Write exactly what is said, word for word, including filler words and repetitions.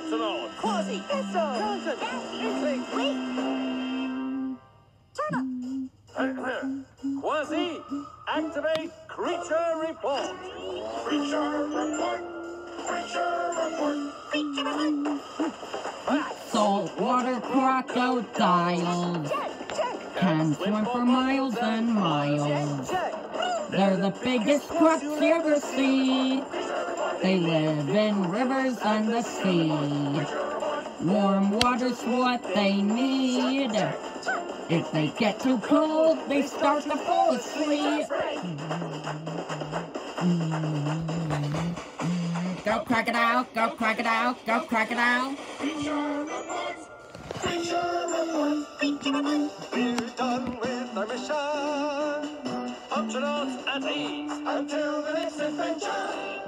Astronaut. Quasi. Esso. Johnson. Inkling. Wait. Turtle. Quasi, activate creature report. Creature report. Creature report. Creature report. Saltwater crocodiles Check. Check. can swim for miles and miles. Check. They're the biggest crocks you ever see. They live in rivers and the sea. Warm water's what they need. If they get too cold, they start to fall asleep. Go crocodile, go crocodile, go crocodile. Creature report. Creature report. Creature report. We're done with our mission. Astronauts at ease. Until the next adventure.